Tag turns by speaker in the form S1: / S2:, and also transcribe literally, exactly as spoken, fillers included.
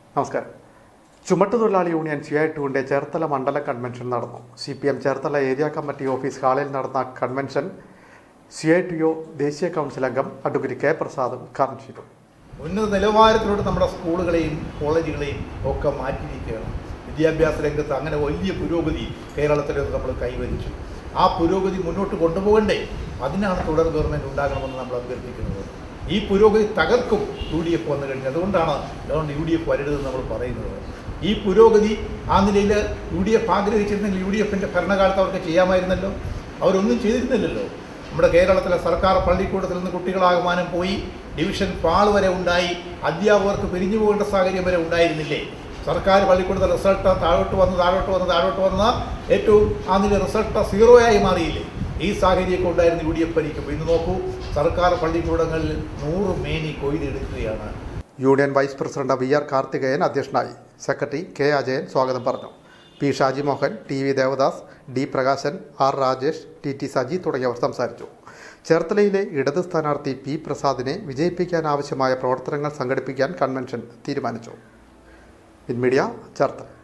S1: നമസ്കാരം. ചുമട്ടുതൊഴിലാളി union C I ടുവിൻ്റെ ചേർത്തല മണ്ഡല കൺവെൻഷൻ നടന്നു. C P M Cherthala area committee office ഹാളിൽ നടന്ന convention C I T O ദേശീയ കൗൺസിൽ അംഗം അഡ്വക്കേറ്റ് കെ പ്രസാദ് ഉദ്ഘാടനം ചെയ്തു.
S2: ഉന്നത നിലവാരത്തിലൂടെ നമ്മുടെ സ്കൂളുകളെയും കോളേജുകളെയും ഒക്കെ മാറ്റിയിരിക്കുകയാണ്. വിദ്യാഭ്യാസ രംഗത്ത് അങ്ങനെ വലിയ പുരോഗതി കേരളത്തിൽ നമ്മൾ കൈവരിച്ചു. ആ പുരോഗതി മുന്നോട്ട് കൊണ്ടുപോകണ്ടേ? അതിനാണ് തുടർ ഗവൺമെൻറ് ഉണ്ടാകണമെന്ന് നമ്മൾ അഭ്യർത്ഥിക്കുന്നത്. ഈ പുരോഗതി തകർക്കും യു ഡി എഫ് വന്നു കഴിഞ്ഞാൽ. അതുകൊണ്ടാണ് അതുകൊണ്ട് യു ഡി എഫ് വരരുതെന്ന് നമ്മൾ പറയുന്നത്. ഈ പുരോഗതി ആ നിലയിൽ യു ഡി എഫ് ആഗ്രഹിച്ചിരുന്നെങ്കിൽ യു ഡി എഫിൻ്റെ ഭരണകാലത്ത് അവർക്ക് ചെയ്യാമായിരുന്നല്ലോ. അവരൊന്നും ചെയ്തിരുന്നില്ലല്ലോ. നമ്മുടെ കേരളത്തിലെ സർക്കാർ പള്ളിക്കൂടത്തിൽ നിന്ന് കുട്ടികളാകമാനം പോയി ഡിവിഷൻ പാൾ വരെ ഉണ്ടായി. അധ്യാപകർക്ക് പിരിഞ്ഞു പോകേണ്ട സാഹചര്യം വരെ ഉണ്ടായിരുന്നില്ലേ? സർക്കാർ പള്ളിക്കൂടത്തെ റിസൾട്ട് താഴോട്ട് വന്ന് താഴോട്ട് വന്ന് താഴോട്ട് വന്ന ഏറ്റവും ആ നില റിസൾട്ട് സീറോയായി മാറിയില്ലേ? ഈ സാഹചര്യമൊക്കെ ഉണ്ടായിരുന്നു യു ഡി എഫ് ഭരിക്കുമ്പോൾ. ഇന്ന് നോക്കൂ, സർക്കാർ പള്ളിക്കൂടങ്ങളിൽ നൂറ് മേനി കൊയ്തെടുക്കുകയാണ്.
S1: Union vice president V R Karthikeyan അധ്യക്ഷനായി. സെക്രട്ടറി കെ അജയൻ സ്വാഗതം പറഞ്ഞു. P Shaji Mohan, T V Devadas, D Prakashan, R Rajesh, T T Saji തുടങ്ങിയവർ സംസാരിച്ചു. ചേർത്തലയിലെ ഇടത് സ്ഥാനാർത്ഥി പി പ്രസാദിനെ വിജയിപ്പിക്കാനാവശ്യമായ പ്രവർത്തനങ്ങൾ സംഘടിപ്പിക്കാൻ കൺവെൻഷൻ തീരുമാനിച്ചു. In media Cherthala.